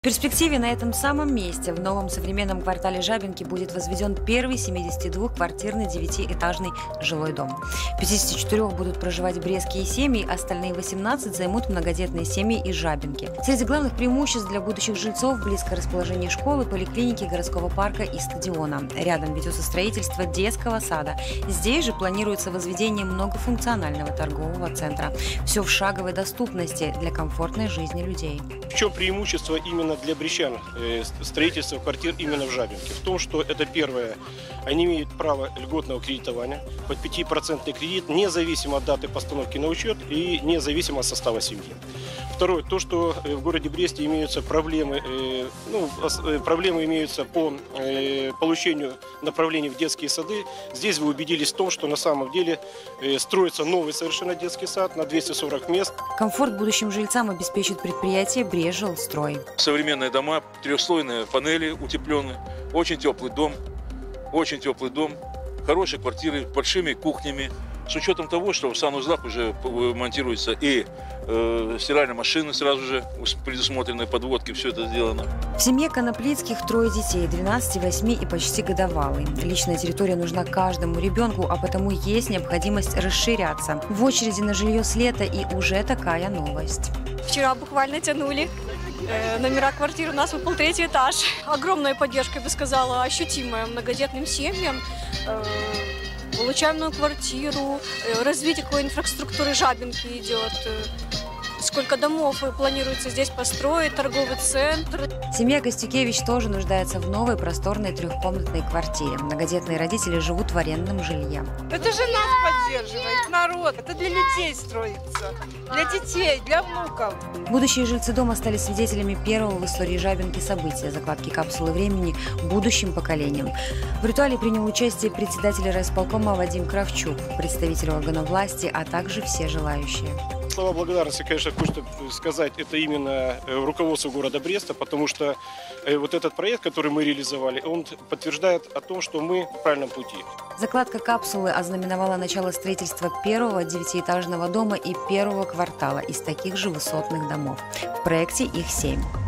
В перспективе на этом самом месте в новом современном квартале Жабинки будет возведен первый 72-квартирный 9-этажный жилой дом. В 54 будут проживать брестские семьи, остальные 18 займут многодетные семьи из Жабинки. Среди главных преимуществ для будущих жильцов – близкое расположение школы, поликлиники, городского парка и стадиона. Рядом ведется строительство детского сада. Здесь же планируется возведение многофункционального торгового центра. Все в шаговой доступности для комфортной жизни людей. В чем преимущество именно для брестчан строительства квартир именно в Жабинке? В том, что это первое, они имеют право льготного кредитования под 5% кредит, независимо от даты постановки на учет и независимо от состава семьи. Второе, то, что в городе Бресте имеются проблемы, проблемы имеются по получению направлений в детские сады. Здесь вы убедились в том, что на самом деле строится новый совершенно детский сад на 240 мест. Комфорт будущим жильцам обеспечит предприятие «Брестжилстрой». Современные дома, трехслойные панели утепленные, очень теплый дом, хорошие квартиры, большими кухнями. С учетом того, что в санузлах уже монтируется и стиральная машина сразу же, предусмотренные подводки, все это сделано. В семье Коноплицких 3 детей, 12, 8 и почти годовалый. Личная территория нужна каждому ребенку, а потому есть необходимость расширяться. В очереди на жилье с лета и уже такая новость. Вчера буквально тянули. Номера квартир у нас выпал 3-й этаж. Огромная поддержка, я бы сказала, ощутимая многодетным семьям. Получаем новую квартиру, развитие какой инфраструктуры Жабинки идет. Сколько домов планируется здесь построить, торговый центр. Семья Костюкевич тоже нуждается в новой просторной 3-комнатной квартире. Многодетные родители живут в арендном жилье. Это же нас поддерживает народ, это для людей строится, для детей, для внуков. Будущие жильцы дома стали свидетелями первого в истории Жабинки события – закладки капсулы времени будущим поколениям. В ритуале принял участие председатель райисполкома Вадим Кравчук, представители органов власти, а также все желающие. Слова благодарности, конечно, хочется сказать, это именно руководство города Бреста, потому что вот этот проект, который мы реализовали, он подтверждает о том, что мы в правильном пути. Закладка капсулы ознаменовала начало строительства первого 9-этажного дома и первого квартала из таких же высотных домов. В проекте их 7.